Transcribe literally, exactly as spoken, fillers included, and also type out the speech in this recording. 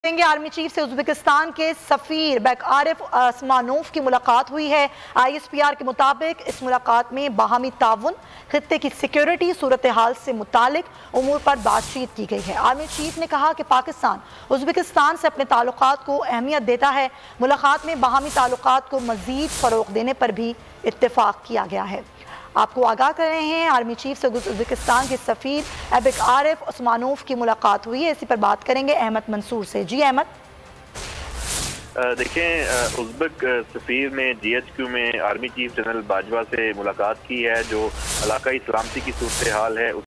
Army chief से Uzbekistan के सफीर back Arif असमानोफ की मुलाकात हुई है। आई एस पी आर के मुताबिक इस मुलाकात में बाहमी ताउन, खित्ते की सिक्योरिटी सूरत हाल से मुतालिक उमूर पर बातचीत की गई है। आर्मी चीफ ने कहा कि पाकिस्तान उज़्बेकिस्तान से अपने ताल्लुकात को अहमियत देता है। मुलाकात में बाहमी ताल्लुकात को मजीद फ़रोग़ देने पर भी इत्तेफाक किया गया है। आपको आगाह कर रहे हैं, आर्मी चीफ से उज़्बेकिस्तान के सफीर बैक आरिफ असमानोफ की मुलाकात हुई है। इसी पर बात करेंगे अहमद मंसूर से। जी अहमद। देखें, उज़्बेक सफीर ने जी एच क्यू में आर्मी चीफ जनरल बाजवा से मुलाकात की है। जो इलाकाई सलामती की सूरत हाल है